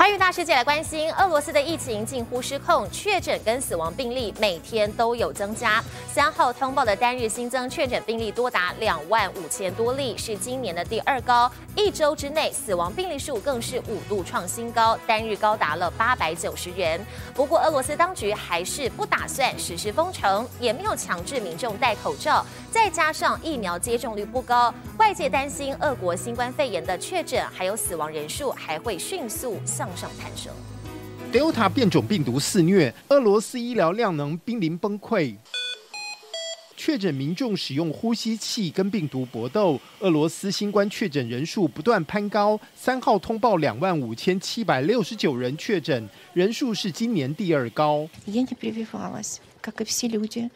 关于大世界来关心，俄罗斯的疫情近乎失控，确诊跟死亡病例每天都有增加。3号通报的单日新增确诊病例多达25000多例，是今年的第2高。1周之内，死亡病例数更是5度创新高，单日高达了890人。不过，俄罗斯当局还是不打算实施封城，也没有强制民众戴口罩，再加上疫苗接种率不高，外界担心俄国新冠肺炎的确诊还有死亡人数还会迅速向上攀升。 Delta 变种病毒肆虐，俄罗斯医疗量能濒临崩溃。确诊民众使用呼吸器跟病毒搏斗，俄罗斯新冠确诊人数不断攀高。3号通报25769人确诊，人数是今年第2高。 Я не прививалась, как и все люди,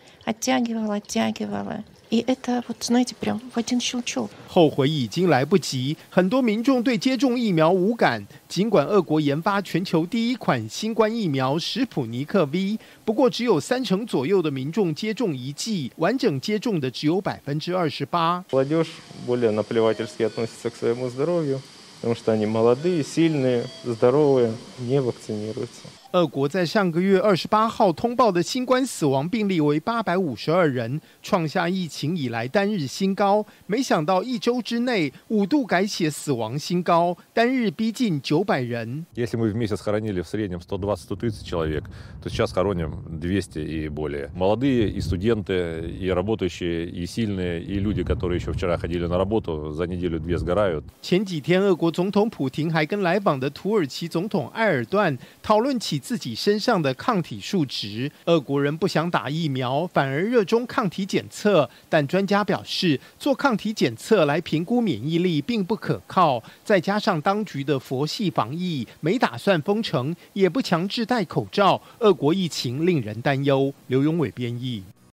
оттягивала. И это, вот, знаете, прям в один щелчок. 后悔已经来不及，很多民众对接种疫苗无感。尽管俄国研发全球第1款新冠疫苗史普尼克 V， 不过只有30%左右的民众接种1剂，完整接种的只有28%。 Молодежь более наплевательски относится к своему здоровью, потому что они молодые, сильные, здоровые, не вакцинируются. 俄国在上个月28号通报的新冠死亡病例为852人，创下疫情以来单日新高。没想到1周之内5度改写死亡新高，单日逼近900人。 Если мы в месяц хоронили в среднем 120-130 человек, то сейчас хороним 200 и более. Молодые и студенты, и работающие, и сильные, и люди, которые еще вчера ходили на работу, за неделю-2 сгорают. 前几天，俄国总统普廷还跟来访的土耳其总统埃尔段讨论起自己身上的抗体数值。俄国人不想打疫苗，反而热衷抗体检测，但专家表示，做抗体检测来评估免疫力并不可靠。再加上当局的佛系防疫，没打算封城，也不强制戴口罩，俄国疫情令人担忧。刘永伟编译。